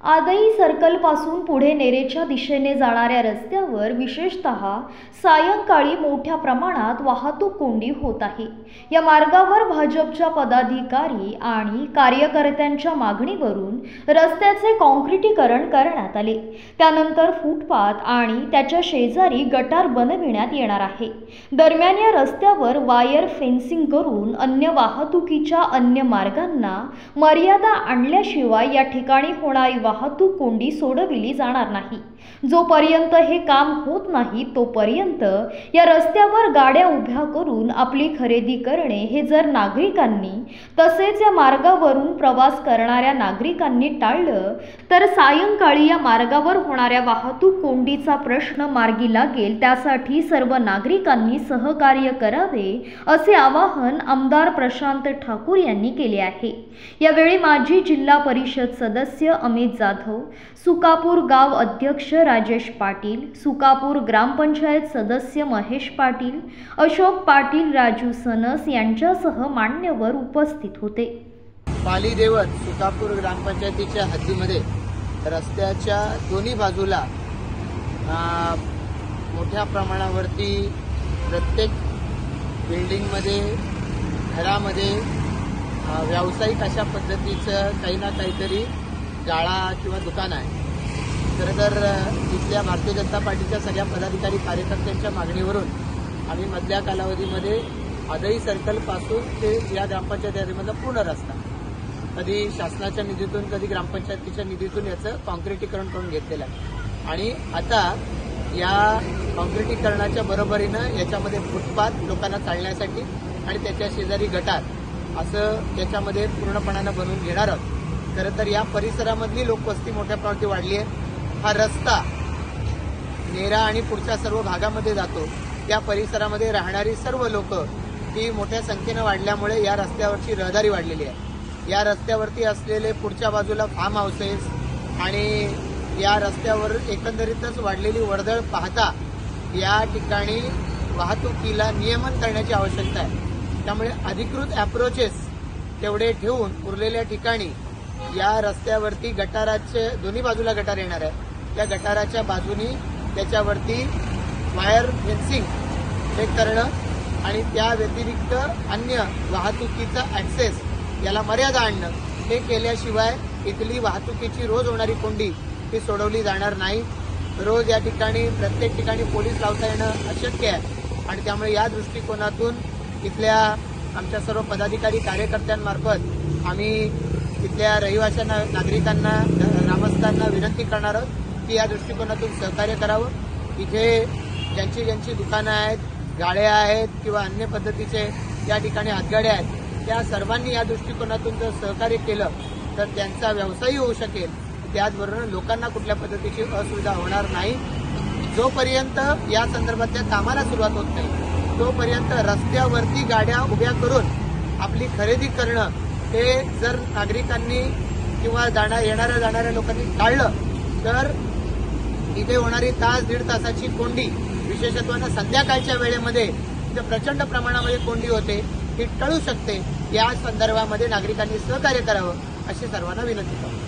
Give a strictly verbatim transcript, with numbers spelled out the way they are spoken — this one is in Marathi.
आदई सर्कल पासून पुढे नेरेच्या दिशेने जाणाऱ्या रस्त्यावर विशेषतः सायंकाळी मोठ्या प्रमाणात वाहतूक कोंडी होत आहे। या मार्गावर भाजपच्या पदाधिकारी आणि कार्यकर्त्यांच्या मागणीवरून रस्त्याचे काँक्रिटीकरण करण्यात आले। त्यानंतर फुटपाथ आणि त्याच्या शेजारी गटार बनविण्यात येणार आहे। दरम्यान या रस्त्यावर वायर फेन्सिंग करून अन्य वाहतुकीच्या अन्य मार्गांना मर्यादा आणल्याशिवाय या ठिकाणी होणारी वाहतूक कोंडी सोडविली जाणार नाही। जोपर्यंत हे काम होत नाही तोपर्यंत या रस्त्यावर गाड्या उभ्या करून आपली खरेदी करणे हे जर नागरिकांनी तसेच या मार्गावरून प्रवास करणाऱ्या नागरिकांनी टाळलं तर सायंकाळी या मार्गावर होणाऱ्या वाहतूक कोंडीचा प्रश्न मार्गी लागेल। त्यासाठी सर्व नागरिकांनी सहकार्य करावे असे आवाहन आमदार प्रशांत ठाकूर यांनी केले आहे। यावेळी माजी जिल्हा परिषद सदस्य अमित जाधव, सुकापूर गाव अध्यक्ष राजेश पाटील, सुकापूर ग्रामपंचायत सदस्य महेश पाटील, अशोक पाटील, राजू सनस यांच्यासह मान्यवर उपस्थित होते। पाली देवत सुकापूर ग्रामपंचायतीच्या हद्दीमध्ये रस्त्याच्या दोन्ही बाजूला मोठ्या प्रमाणावरती प्रत्येक बिल्डिंगमध्ये घरामध्ये व्यावसायिक अशा पद्धतीचं काही ना काहीतरी गाळा किंवा दुकान आहे। खरं तर इथल्या भारतीय जनता पार्टीच्या सगळ्या पदाधिकारी कार्यकर्त्यांच्या मागणीवरून आम्ही मधल्या कालावधीमध्ये आदई सर्कल पासून ते या ग्रामपंचायत यादीमधला पूर्ण रस्ता कधी शासनाच्या निधीतून कधी ग्रामपंचायतीच्या निधीतून याचं काँक्रिटीकरण करून घेतलेलं आहे। आणि आता या काँक्रिटीकरणाच्या बरोबरीनं याच्यामध्ये फुटपाथ लोकांना चालण्यासाठी आणि त्याच्या शेजारी गटार असं त्याच्यामध्ये पूर्णपणानं बनवून घेणार आहोत। खरं तर या परिसरामधली लोकवस्ती मोठ्या प्रमाणात वाढली आहे। हा रस्ता नेरा आणि पुढच्या सर्व भागामध्ये जातो। या परिसरामध्ये राहणारी सर्व लोक ही मोठ्या संख्येनं वाढल्यामुळे या रस्त्यावरची रहदारी वाढलेली आहे। या रस्त्यावरती असलेले पुढच्या बाजूला फार्म हाऊसेस आणि या रस्त्यावर एकंदरीतच वाढलेली वर्दळ पाहता या ठिकाणी वाहतुकीला नियमन करण्याची आवश्यकता आहे। त्यामुळे अधिकृत अप्रोचेस तेवढे ठेवून उरलेल्या ठिकाणी या रस्त्यावरती गटाराचे दोन्ही बाजूला गटार येणार आहे। त्या गटाराच्या बाजूनी त्याच्यावरती वायर फेन्सिंग हे करणं आणि त्या व्यतिरिक्त अन्य वाहतुकीचा ऍक्सेस याला मर्यादा आणणं हे केल्याशिवाय इथली वाहतुकीची रोज होणारी कोंडी ती सोडवली जाणार नाही। रोज या ठिकाणी प्रत्येक ठिकाणी पोलीस लावता येणं अशक्य आहे आणि त्यामुळे या दृष्टिकोनातून इथल्या आमच्या सर्व पदाधिकारी कार्यकर्त्यांमार्फत आम्ही इथल्या रहिवाशांना नागरिकांना ग्रामस्थांना विनंती करणार आहोत की या दृष्टिकोनातून सहकार्य करावं। इथे ज्यांची ज्यांची दुकानं आहेत, गाड्या आहेत किंवा अन्य पद्धतीचे या ठिकाणी हातगाड्या आहेत त्या सर्वांनी या दृष्टिकोनातून जर सहकार्य केलं तर त्यांचा व्यवसायही होऊ शकेल। त्याचबरोबर लोकांना कुठल्या पद्धतीची असुविधा होणार नाही। जोपर्यंत या संदर्भातल्या कामाला सुरुवात होत नाही तोपर्यंत रस्त्यावरती गाड्या उभ्या करून आपली खरेदी करणं हे जर नागरिकांनी किंवा जाणा येणाऱ्या जाणाऱ्या लोकांनी टाळलं तर इथे होणारी तास दीड तासाची कोंडी विशेषत्वानं संध्याकाळच्या वेळेमध्ये प्रचंड प्रमाणामध्ये कोंडी होते ही टळू शकते। या संदर्भामध्ये नागरिकांनी सहकार्य करावं अशी सर्वांना विनंती करतो।